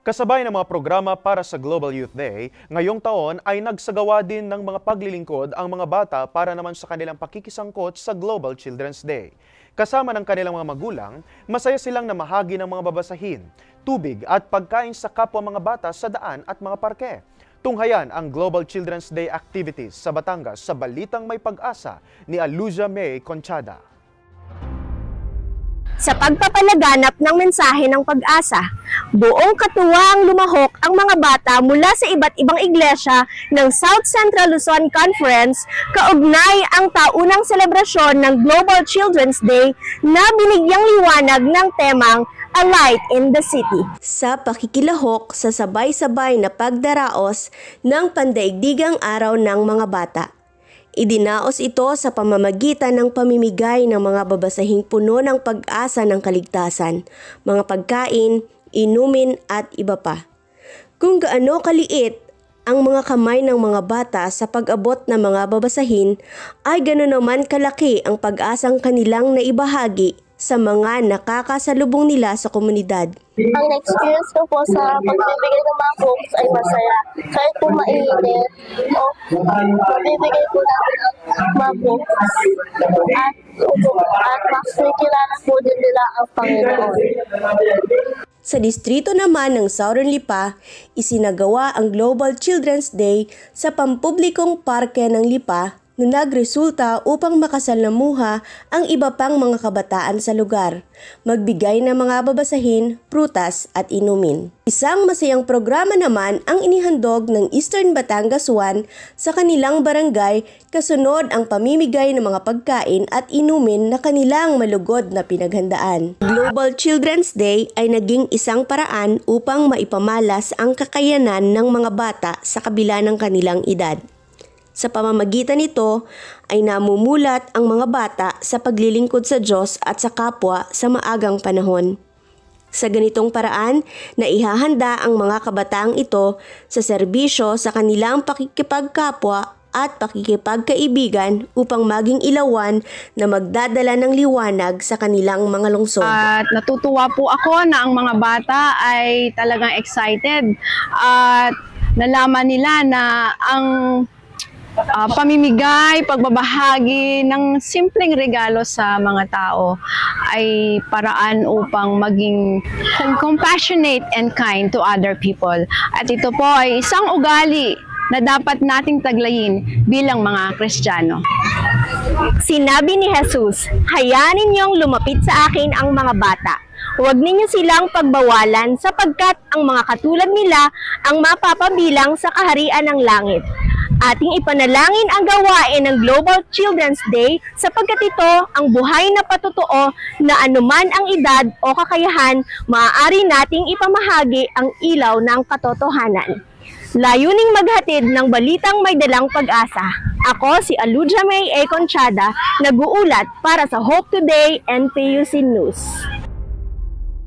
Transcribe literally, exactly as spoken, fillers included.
Kasabay ng mga programa para sa Global Youth Day, ngayong taon ay nagsagawa din ng mga paglilingkod ang mga bata para naman sa kanilang pakikisangkot sa Global Children's Day. Kasama ng kanilang mga magulang, masaya silang namahagi ng mga babasahin, tubig at pagkain sa kapwa mga bata sa daan at mga parke. Tunghayan ang Global Children's Day activities sa Batangas sa Balitang May Pag-asa ni Aluzia May Conchada. Sa pagpapalaganap ng mensahe ng pag-asa, buong katuwaang lumahok ang mga bata mula sa iba't ibang iglesia ng South Central Luzon Conference kaugnay ang taunang selebrasyon ng Global Children's Day na binigyang liwanag ng temang A Light in the City. Sa pakikilahok sa sabay-sabay na pagdaraos ng pandaigdigang araw ng mga bata, idinaos ito sa pamamagitan ng pamimigay ng mga babasahing puno ng pag-asa ng kaligtasan, mga pagkain, inumin at iba pa. Kung gaano kaliit ang mga kamay ng mga bata sa pag-abot ng mga babasahin, ay ganoon naman kalaki ang pag-asang kanilang naibahagi sa mga nakakasalubong nila sa komunidad. Ang experience ko po sa pagbibigay ng mga books ay masaya. Kahit po mainit, o mabibigay po natin ang mga books at, at mas kilala po din nila ang Panginoon. Sa distrito naman ng Southern Lipa, isinagawa ang Global Children's Day sa pampublikong parke ng Lipa na nagresulta upang makasalamuha ang iba pang mga kabataan sa lugar, magbigay ng mga babasahin, prutas at inumin. Isang masayang programa naman ang inihandog ng Eastern Batangas one sa kanilang barangay kasunod ang pamimigay ng mga pagkain at inumin na kanilang malugod na pinaghandaan. Global Children's Day ay naging isang paraan upang maipamalas ang kakayanan ng mga bata sa kabila ng kanilang edad. Sa pamamagitan nito ay namumulat ang mga bata sa paglilingkod sa Diyos at sa kapwa sa maagang panahon. Sa ganitong paraan, naihahanda ang mga kabataang ito sa serbisyo sa kanilang pakikipagkapwa at pakikipagkaibigan upang maging ilawan na magdadala ng liwanag sa kanilang mga lungsod. At natutuwa po ako na ang mga bata ay talagang excited at nalaman nila na ang Uh, pamimigay, pagbabahagi ng simpleng regalo sa mga tao ay paraan upang maging compassionate and kind to other people. At ito po ay isang ugali na dapat nating taglayin bilang mga Kristiyano. Sinabi ni Jesus, "Hayaan ninyong lumapit sa akin ang mga bata. Huwag ninyo silang pagbawalan sapagkat ang mga katulad nila ang mapapabilang sa kaharian ng langit." Ating ipanalangin ang gawain ng Global Children's Day sapagkat ito ang buhay na patotoo na anuman ang edad o kakayahan, maaari nating ipamahagi ang ilaw ng katotohanan. Layuning maghatid ng balitang may dalang pag-asa. Ako si Aluzia May Conchada, nag-uulat para sa Hope Today N P U C News.